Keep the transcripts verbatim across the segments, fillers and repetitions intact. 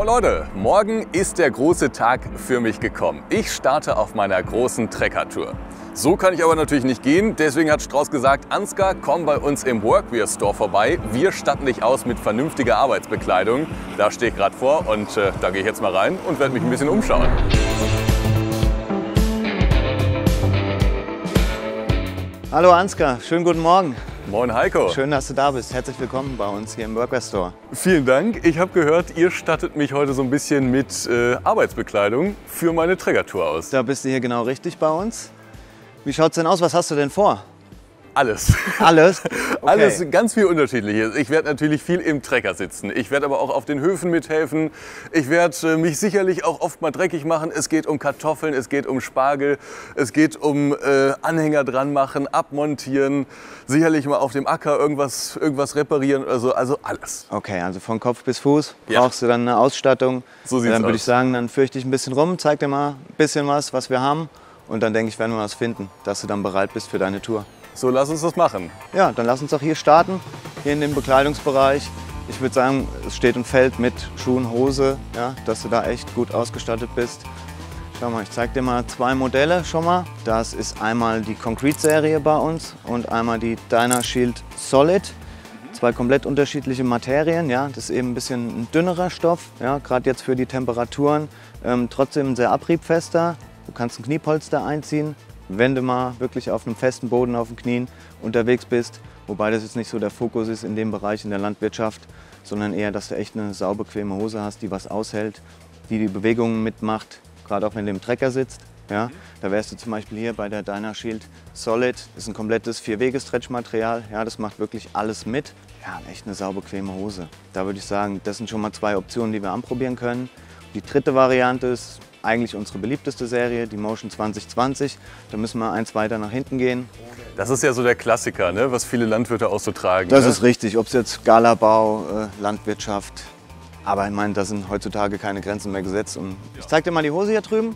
So Leute, morgen ist der große Tag für mich gekommen. Ich starte auf meiner großen Trekker-Tour. So kann ich aber natürlich nicht gehen, deswegen hat Strauß gesagt, Ansgar, komm bei uns im Workwear Store vorbei. Wir statten dich aus mit vernünftiger Arbeitsbekleidung. Da stehe ich gerade vor und äh, da gehe ich jetzt mal rein und werde mich ein bisschen umschauen. Hallo Ansgar, schönen guten Morgen. Moin Heiko. Schön, dass du da bist. Herzlich willkommen bei uns hier im Workwear Store. Vielen Dank. Ich habe gehört, ihr stattet mich heute so ein bisschen mit äh, Arbeitsbekleidung für meine Trägertour aus. Da bist du hier genau richtig bei uns. Wie schaut's denn aus? Was hast du denn vor? Alles. Alles? Okay. Alles ganz viel Unterschiedliches. Ich werde natürlich viel im Trecker sitzen. Ich werde aber auch auf den Höfen mithelfen. Ich werde mich sicherlich auch oft mal dreckig machen. Es geht um Kartoffeln, es geht um Spargel, es geht um äh, Anhänger dran machen, abmontieren, sicherlich mal auf dem Acker irgendwas, irgendwas reparieren, also, also alles. Okay, also von Kopf bis Fuß Ja. brauchst du dann eine Ausstattung. So sieht's Dann würde aus. ich sagen, dann führe ich dich ein bisschen rum, zeig dir mal ein bisschen was, was wir haben. Und dann denke ich, werden wir was finden, dass du dann bereit bist für deine Tour. So, lass uns das machen. Ja, dann lass uns doch hier starten, hier in dem Bekleidungsbereich. Ich würde sagen, es steht und fällt mit Schuhen, Hose, ja, dass du da echt gut ausgestattet bist. Schau mal, ich zeige dir mal zwei Modelle schon mal. Das ist einmal die Concrete-Serie bei uns und einmal die Dynashield Solid. Zwei komplett unterschiedliche Materien, ja. Das ist eben ein bisschen ein dünnerer Stoff, ja, gerade jetzt für die Temperaturen. Ähm, trotzdem sehr abriebfester. Du kannst ein Kniepolster einziehen, wenn du mal wirklich auf einem festen Boden auf den Knien unterwegs bist. Wobei das jetzt nicht so der Fokus ist in dem Bereich in der Landwirtschaft, sondern eher, dass du echt eine saubequeme Hose hast, die was aushält, die die Bewegungen mitmacht, gerade auch wenn du im Trecker sitzt. Ja, da wärst du zum Beispiel hier bei der Dynashield Solid. Das ist ein komplettes Vier-Wege-Stretch-Material. Ja, das macht wirklich alles mit. Ja, echt eine saubequeme Hose. Da würde ich sagen, das sind schon mal zwei Optionen, die wir anprobieren können. Die dritte Variante ist eigentlich unsere beliebteste Serie, die Motion zwanzig zwanzig. Da müssen wir eins weiter nach hinten gehen. Das ist ja so der Klassiker, ne? Was viele Landwirte auch so tragen. Das ne? ist richtig, ob es jetzt Galabau, äh, Landwirtschaft. Aber ich meine, da sind heutzutage keine Grenzen mehr gesetzt. Und ich zeige dir mal die Hose hier drüben.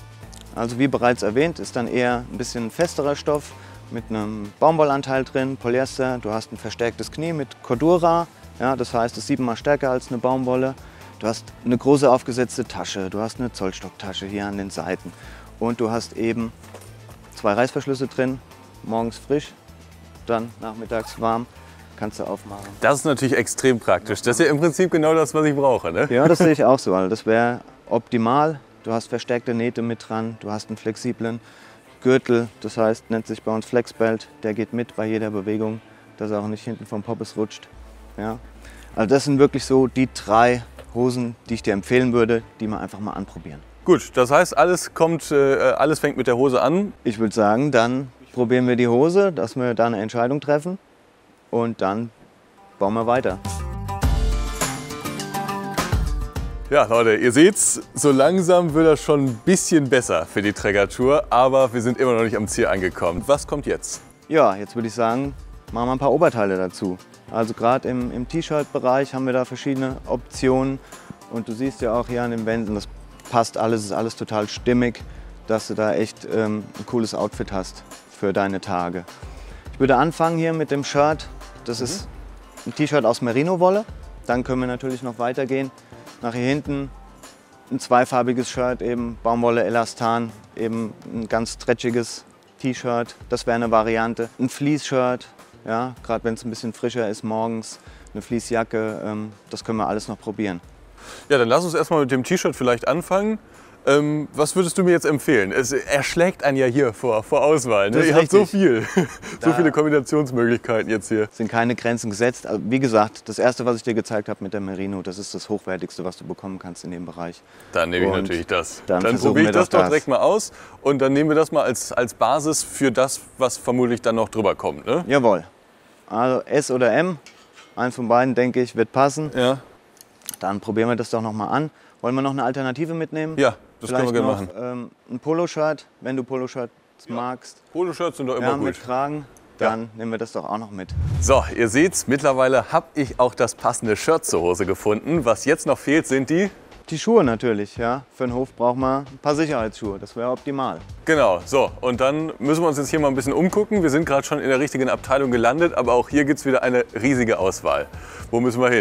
Also wie bereits erwähnt, ist dann eher ein bisschen festerer Stoff mit einem Baumwollanteil drin, Polyester. Du hast ein verstärktes Knie mit Cordura. Ja, das heißt, es ist siebenmal stärker als eine Baumwolle. Du hast eine große aufgesetzte Tasche, du hast eine Zollstocktasche hier an den Seiten und du hast eben zwei Reißverschlüsse drin, morgens frisch, dann nachmittags warm, kannst du aufmachen. Das ist natürlich extrem praktisch. Das ist ja im Prinzip genau das, was ich brauche. Ne? Ja, das sehe ich auch so. Also das wäre optimal. Du hast verstärkte Nähte mit dran, du hast einen flexiblen Gürtel, das heißt, nennt sich bei uns Flexbelt, der geht mit bei jeder Bewegung, dass er auch nicht hinten vom Poppes rutscht. Ja. Also das sind wirklich so die drei Hosen, die ich dir empfehlen würde, die man einfach mal anprobieren. Gut, das heißt, alles, kommt, äh, alles fängt mit der Hose an. Ich würde sagen, dann probieren wir die Hose, dass wir da eine Entscheidung treffen und dann bauen wir weiter. Ja, Leute, ihr seht's, so langsam wird das schon ein bisschen besser für die Trägertour, aber wir sind immer noch nicht am Ziel angekommen. Was kommt jetzt? Ja, jetzt würde ich sagen, machen wir ein paar Oberteile dazu. Also gerade im, im T-Shirt-Bereich haben wir da verschiedene Optionen und du siehst ja auch hier an den Wänden, das passt alles, ist alles total stimmig, dass du da echt ähm, ein cooles Outfit hast für deine Tage. Ich würde anfangen hier mit dem Shirt, das mhm. ist ein T-Shirt aus Merino-Wolle. Dann können wir natürlich noch weitergehen. Nach hier hinten ein zweifarbiges Shirt, eben Baumwolle, Elastan, eben ein ganz stretchiges T-Shirt, das wäre eine Variante. Ein Fleece-Shirt. Ja, gerade wenn es ein bisschen frischer ist morgens, eine Fleecejacke, ähm, das können wir alles noch probieren. Ja, dann lass uns erstmal mit dem T-Shirt vielleicht anfangen. Ähm, was würdest du mir jetzt empfehlen? Es erschlägt einen ja hier vor, vor Auswahl. Ne? Ihr habt so viel, so viele Kombinationsmöglichkeiten jetzt hier. Sind keine Grenzen gesetzt. Also, wie gesagt, das erste, was ich dir gezeigt habe mit der Merino, das ist das Hochwertigste, was du bekommen kannst in dem Bereich. Dann nehme ich Und natürlich das. Dann, dann probiere ich das doch direkt mal aus und dann nehmen wir das mal als, als Basis für das, was vermutlich dann noch drüber kommt. Ne? Jawohl. Also S oder M, eins von beiden, denke ich, wird passen. Ja. Dann probieren wir das doch noch mal an. Wollen wir noch eine Alternative mitnehmen? Ja, das Vielleicht können wir gerne noch, machen. Ähm, ein Poloshirt, wenn du Poloshirts ja. magst. Poloshirts sind doch immer ja, gut. Mit Kragen, dann ja. nehmen wir das doch auch noch mit. So, ihr seht's, mittlerweile habe ich auch das passende Shirt zur Hose gefunden. Was jetzt noch fehlt, sind die... Die Schuhe natürlich, ja. Für den Hof braucht man ein paar Sicherheitsschuhe, das wäre optimal. Genau, so und dann müssen wir uns jetzt hier mal ein bisschen umgucken. Wir sind gerade schon in der richtigen Abteilung gelandet, aber auch hier gibt es wieder eine riesige Auswahl. Wo müssen wir hin?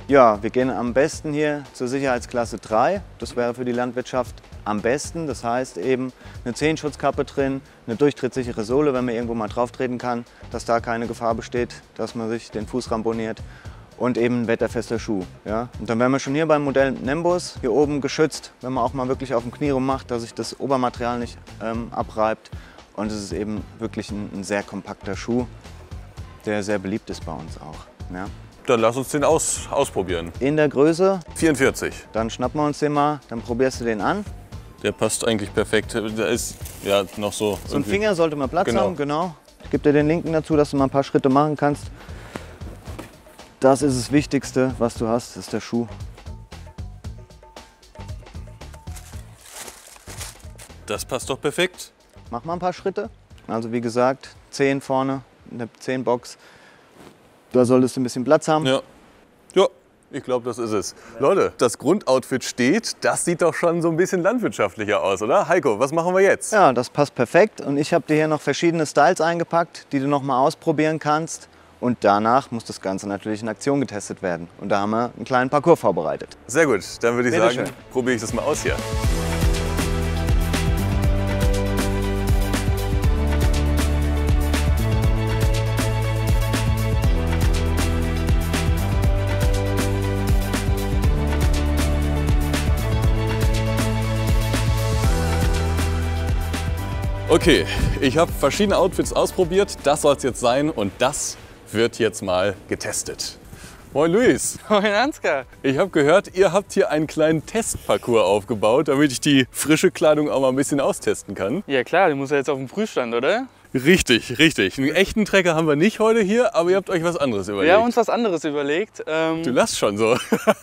Ja, wir gehen am besten hier zur Sicherheitsklasse drei. Das wäre für die Landwirtschaft am besten. Das heißt eben eine Zehenschutzkappe drin, eine durchtrittssichere Sohle, wenn man irgendwo mal drauf treten kann, dass da keine Gefahr besteht, dass man sich den Fuß ramponiert. Und eben ein wetterfester Schuh. Ja? Und dann wären wir schon hier beim Modell Nimbus, hier oben geschützt, wenn man auch mal wirklich auf dem Knie rummacht, dass sich das Obermaterial nicht ähm, abreibt. Und es ist eben wirklich ein, ein sehr kompakter Schuh, der sehr beliebt ist bei uns auch. Ja? Dann lass uns den aus, ausprobieren. In der Größe? vierundvierzig. Dann schnappen wir uns den mal, dann probierst du den an. Der passt eigentlich perfekt. Der ist ja noch so. So ein Finger sollte mal Platz genau. haben, genau. Ich gebe dir den linken dazu, dass du mal ein paar Schritte machen kannst. Das ist das Wichtigste, was du hast, ist der Schuh. Das passt doch perfekt. Mach mal ein paar Schritte. Also wie gesagt, Zehen vorne, eine Zehenbox. Da solltest du ein bisschen Platz haben. Ja, ja, ich glaube, das ist es. Leute, das Grundoutfit steht. Das sieht doch schon so ein bisschen landwirtschaftlicher aus, oder? Heiko, was machen wir jetzt? Ja, das passt perfekt. Und ich habe dir hier noch verschiedene Styles eingepackt, die du noch mal ausprobieren kannst. Und danach muss das Ganze natürlich in Aktion getestet werden. Und da haben wir einen kleinen Parcours vorbereitet. Sehr gut, dann würde ich Bitte sagen, schön. probiere ich das mal aus hier. Okay, ich habe verschiedene Outfits ausprobiert. Das soll es jetzt sein und das wird jetzt mal getestet. Moin Luis. Moin Ansgar. Ich habe gehört, ihr habt hier einen kleinen Testparcours aufgebaut, damit ich die frische Kleidung auch mal ein bisschen austesten kann. Ja klar, du musst ja jetzt auf dem Prüfstand, oder? Richtig, richtig. Einen echten Trecker haben wir nicht heute hier, aber ihr habt euch was anderes überlegt. Wir haben uns was anderes überlegt. Ähm, Du lachst schon so.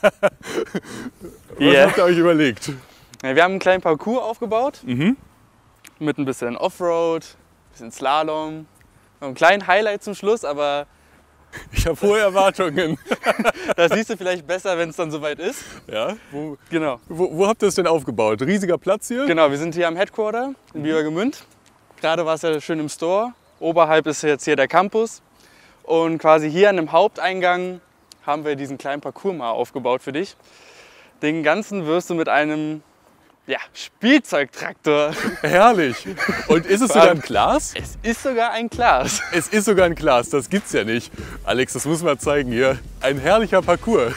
Was Yeah. habt ihr euch überlegt? ja, wir haben einen kleinen Parcours aufgebaut. Mhm. Mit ein bisschen Offroad, ein bisschen Slalom. Noch einen kleinen Highlight zum Schluss, aber Ich habe hohe Erwartungen. das siehst du vielleicht besser, wenn es dann soweit ist. Ja? Wo, Genau. wo, wo habt ihr es denn aufgebaut? Riesiger Platz hier? Genau, wir sind hier am Headquarter in Biebergemünd. Gerade war es ja schön im Store. Oberhalb ist jetzt hier der Campus. Und quasi hier an dem Haupteingang haben wir diesen kleinen Parcours mal aufgebaut für dich. Den ganzen wirst du mit einem ja, Spielzeugtraktor. Herrlich. Und ist es sogar ein Glas? Es ist sogar ein Glas. Es ist sogar ein Glas, das gibt's ja nicht. Alex, das muss man zeigen hier. Ein herrlicher Parcours.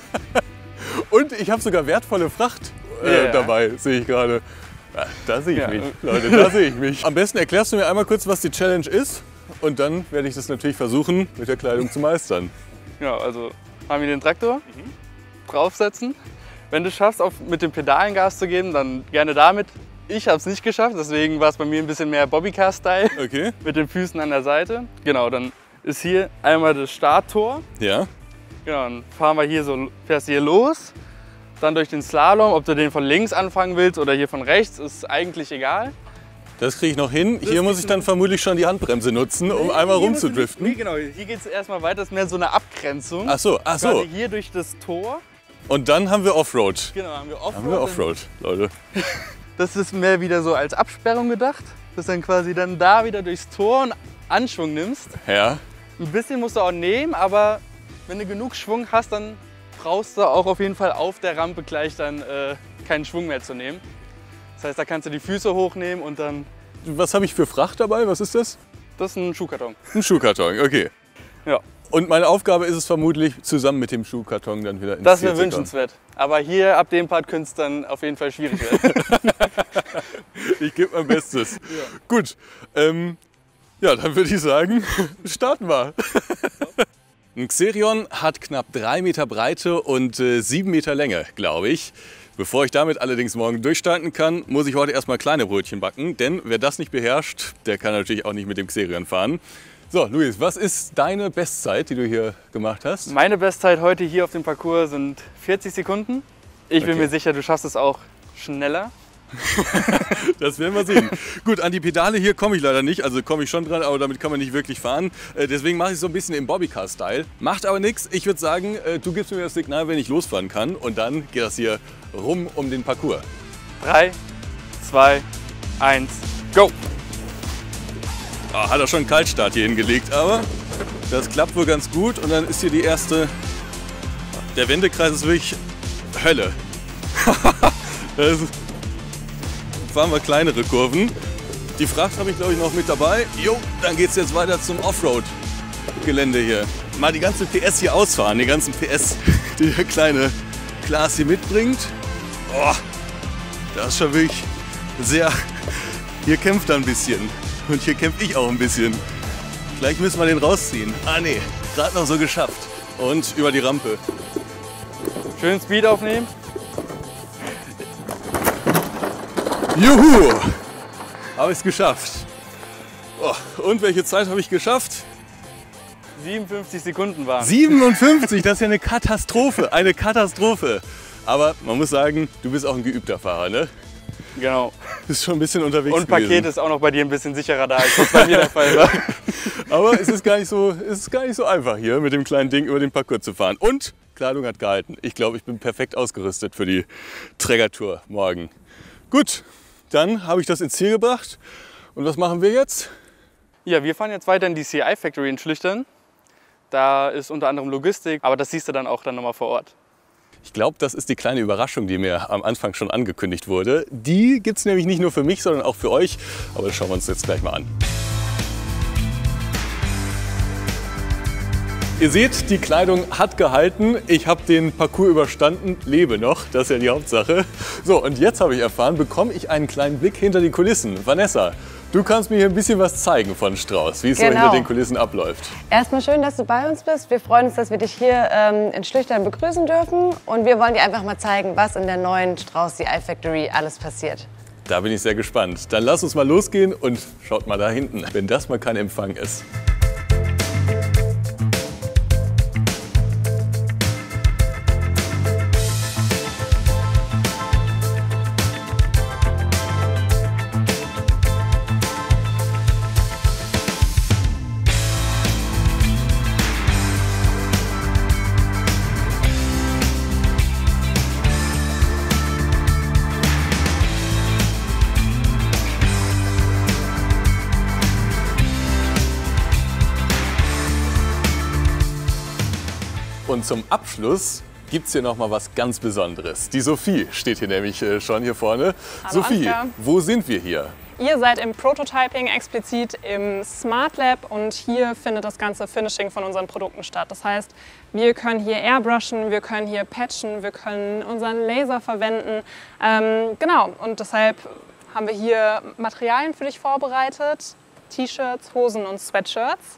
Und ich habe sogar wertvolle Fracht äh, Ja. dabei, sehe ich gerade. Ja, da sehe ich Ja. mich, Leute, da sehe ich mich. Am besten erklärst du mir einmal kurz, was die Challenge ist. Und dann werde ich das natürlich versuchen, mit der Kleidung zu meistern. Genau, also haben wir den Traktor, draufsetzen. Wenn du es schaffst, auf, mit dem Pedalen Gas zu geben, dann gerne damit. Ich habe es nicht geschafft, deswegen war es bei mir ein bisschen mehr Bobbycar-Style Okay. mit den Füßen an der Seite. Genau, dann ist hier einmal das Starttor. Ja. Genau, dann fahren wir hier so, fährst hier los. Dann durch den Slalom, ob du den von links anfangen willst oder hier von rechts, ist eigentlich egal. Das kriege ich noch hin. Hier muss ich dann vermutlich schon die Handbremse nutzen, um einmal Hier musst du rumzudriften. nicht- Genau, hier geht es erstmal weiter, das ist mehr so eine Abgrenzung. Ach so, ach so. Quasi hier durch das Tor. Und dann haben wir Offroad. Genau, haben wir Offroad. Haben wir Offroad, Leute. Das ist mehr wieder so als Absperrung gedacht, dass du dann quasi dann da wieder durchs Tor einen Anschwung nimmst. Ja. Ein bisschen musst du auch nehmen, aber wenn du genug Schwung hast, dann brauchst du auch auf jeden Fall auf der Rampe gleich dann äh, keinen Schwung mehr zu nehmen. Das heißt, da kannst du die Füße hochnehmen und dann, Was habe ich für Fracht dabei? Was ist das? das ist ein Schuhkarton. Ein Schuhkarton, okay. Ja, Und meine Aufgabe ist es vermutlich, zusammen mit dem Schuhkarton dann wieder ins das Ziel wäre zu kommen. wünschenswert. Aber hier ab dem Part könnte es dann auf jeden Fall schwierig werden. Ich gebe mein Bestes. Gut, ähm, ja, dann würde ich sagen, starten wir. Ein Xerion hat knapp drei Meter Breite und äh, sieben Meter Länge, glaube ich. Bevor ich damit allerdings morgen durchstarten kann, muss ich heute erstmal kleine Brötchen backen. Denn wer das nicht beherrscht, der kann natürlich auch nicht mit dem Xerion fahren. So, Luis, was ist deine Bestzeit, die du hier gemacht hast? Meine Bestzeit heute hier auf dem Parcours sind vierzig Sekunden. Ich bin Okay. mir sicher, du schaffst es auch schneller. Das werden wir sehen. Gut, an die Pedale hier komme ich leider nicht, also komme ich schon dran, aber damit kann man nicht wirklich fahren. Äh, deswegen mache ich es so ein bisschen im Bobbycar-Style. Macht aber nichts. Ich würde sagen, äh, du gibst mir das Signal, wenn ich losfahren kann. Und dann geht das hier rum um den Parcours. drei, zwei, eins, go! Ah, hat er schon einen Kaltstart hier hingelegt, aber das klappt wohl ganz gut. Und dann ist hier die erste der Wendekreis ist wirklich Hölle. Das fahren wir kleinere Kurven. Die Fracht habe ich, glaube ich, noch mit dabei. Jo, dann geht es jetzt weiter zum Offroad-Gelände hier. Mal die ganze P S hier ausfahren, die ganzen P S, die der kleine Klaas hier mitbringt. Oh, das ist schon wirklich sehr... Hier kämpft er ein bisschen und hier kämpfe ich auch ein bisschen. Gleich müssen wir den rausziehen. Ah nee, gerade noch so geschafft. Und über die Rampe. Schön Speed aufnehmen. Juhu! Habe ich es geschafft. Oh, und welche Zeit habe ich geschafft? siebenundfünfzig Sekunden waren. siebenundfünfzig, das ist ja eine Katastrophe, eine Katastrophe. Aber man muss sagen, du bist auch ein geübter Fahrer, ne? Genau. Bist schon ein bisschen unterwegs Und Paket gewesen. ist auch noch bei dir ein bisschen sicherer da, als das bei mir der Fall war. Aber es ist, gar nicht so, es ist gar nicht so einfach hier mit dem kleinen Ding über den Parcours zu fahren. Und Kleidung hat gehalten. Ich glaube, ich bin perfekt ausgerüstet für die Trägertour morgen. Gut, dann habe ich das ins Ziel gebracht. Und was machen wir jetzt? Ja, wir fahren jetzt weiter in die C I Factory in Schlüchtern. Da ist unter anderem Logistik, aber das siehst du dann auch dann nochmal vor Ort. Ich glaube, das ist die kleine Überraschung, die mir am Anfang schon angekündigt wurde. Die gibt es nämlich nicht nur für mich, sondern auch für euch. Aber das schauen wir uns jetzt gleich mal an. Ihr seht, die Kleidung hat gehalten. Ich habe den Parcours überstanden, lebe noch, das ist ja die Hauptsache. So, und jetzt habe ich erfahren, bekomme ich einen kleinen Blick hinter die Kulissen. Vanessa, du kannst mir hier ein bisschen was zeigen von Strauß, wie es Genau. so hinter den Kulissen abläuft. Erstmal schön, dass du bei uns bist. Wir freuen uns, dass wir dich hier ähm, in Schlüchtern begrüßen dürfen. Und wir wollen dir einfach mal zeigen, was in der neuen Strauß C I Factory alles passiert. Da bin ich sehr gespannt. Dann lass uns mal losgehen und schaut mal da hinten, wenn das mal kein Empfang ist. Und zum Abschluss gibt es hier noch mal was ganz Besonderes. Die Sophie steht hier nämlich äh, schon hier vorne. Hallo, Sophie, Ansgar. wo sind wir hier? Ihr seid im Prototyping, explizit im Smart Lab, und hier findet das ganze Finishing von unseren Produkten statt. Das heißt, wir können hier airbrushen, wir können hier patchen, wir können unseren Laser verwenden. Ähm, genau, und deshalb haben wir hier Materialien für dich vorbereitet, T-Shirts, Hosen und Sweatshirts.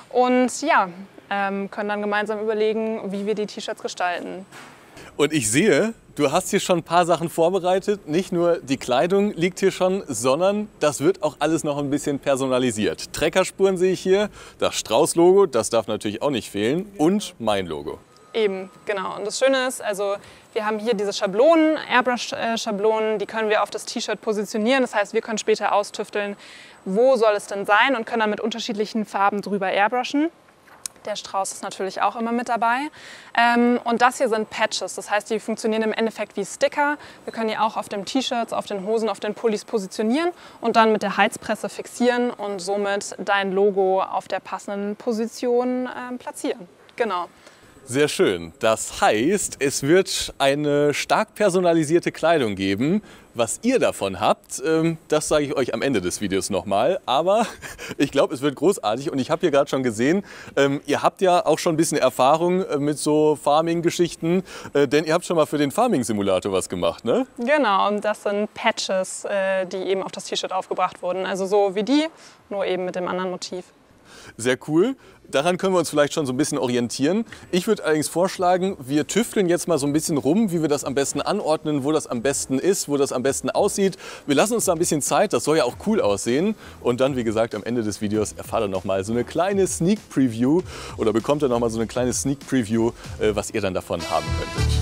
Und ja, ähm, können dann gemeinsam überlegen, wie wir die T-Shirts gestalten. Und ich sehe, du hast hier schon ein paar Sachen vorbereitet. Nicht nur die Kleidung liegt hier schon, sondern das wird auch alles noch ein bisschen personalisiert. Treckerspuren sehe ich hier, das Strauß-Logo, das darf natürlich auch nicht fehlen, und mein Logo. Eben, genau. Und das Schöne ist, also wir haben hier diese Schablonen, Airbrush-Schablonen, die können wir auf das T-Shirt positionieren. Das heißt, wir können später austüfteln, wo soll es denn sein, und können dann mit unterschiedlichen Farben drüber airbrushen. Der Strauß ist natürlich auch immer mit dabei. Ähm, und das hier sind Patches, das heißt, die funktionieren im Endeffekt wie Sticker. Wir können die auch auf den T-Shirts, auf den Hosen, auf den Pullis positionieren und dann mit der Heizpresse fixieren und somit dein Logo auf der passenden Position ähm, platzieren. Genau. Sehr schön. Das heißt, es wird eine stark personalisierte Kleidung geben. Was ihr davon habt, das sage ich euch am Ende des Videos nochmal. Aber ich glaube, es wird großartig. Und ich habe hier gerade schon gesehen, ihr habt ja auch schon ein bisschen Erfahrung mit so Farming-Geschichten. Denn ihr habt schon mal für den Farming-Simulator was gemacht, ne? Genau, und das sind Patches, die eben auf das T-Shirt aufgebracht wurden. Also so wie die, nur eben mit dem anderen Motiv. Sehr cool. Daran können wir uns vielleicht schon so ein bisschen orientieren. Ich würde allerdings vorschlagen, wir tüfteln jetzt mal so ein bisschen rum, wie wir das am besten anordnen, wo das am besten ist, wo das am besten aussieht. Wir lassen uns da ein bisschen Zeit, das soll ja auch cool aussehen. Und dann, wie gesagt, am Ende des Videos erfahrt ihr noch mal so eine kleine Sneak Preview oder bekommt ihr noch mal so eine kleine Sneak Preview, was ihr dann davon haben könntet.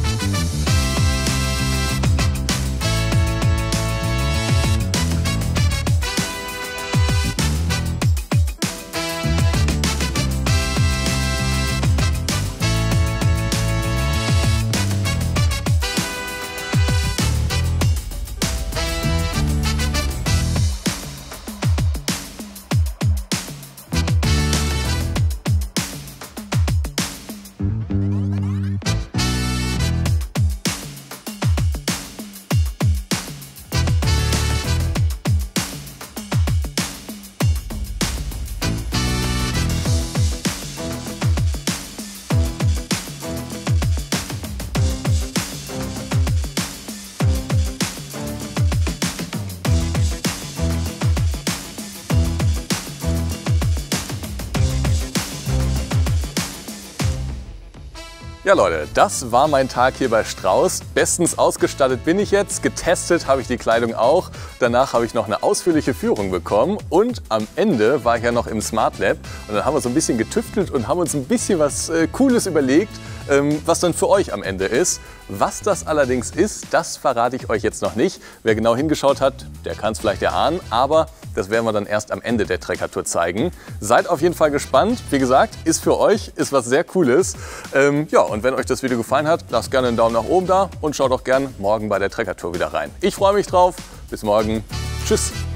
Ja Leute, das war mein Tag hier bei Strauß. Bestens ausgestattet bin ich jetzt, getestet habe ich die Kleidung auch. Danach habe ich noch eine ausführliche Führung bekommen und am Ende war ich ja noch im Smart Lab und dann haben wir so ein bisschen getüftelt und haben uns ein bisschen was äh, Cooles überlegt, ähm, was dann für euch am Ende ist. Was das allerdings ist, das verrate ich euch jetzt noch nicht. Wer genau hingeschaut hat, der kann es vielleicht erahnen, aber das werden wir dann erst am Ende der Trekker-Tour zeigen. Seid auf jeden Fall gespannt. Wie gesagt, ist für euch, ist was sehr Cooles. Ähm, ja, und wenn euch das Video gefallen hat, lasst gerne einen Daumen nach oben da und schaut auch gerne morgen bei der Trekker-Tour wieder rein. Ich freue mich drauf. Bis morgen. Tschüss.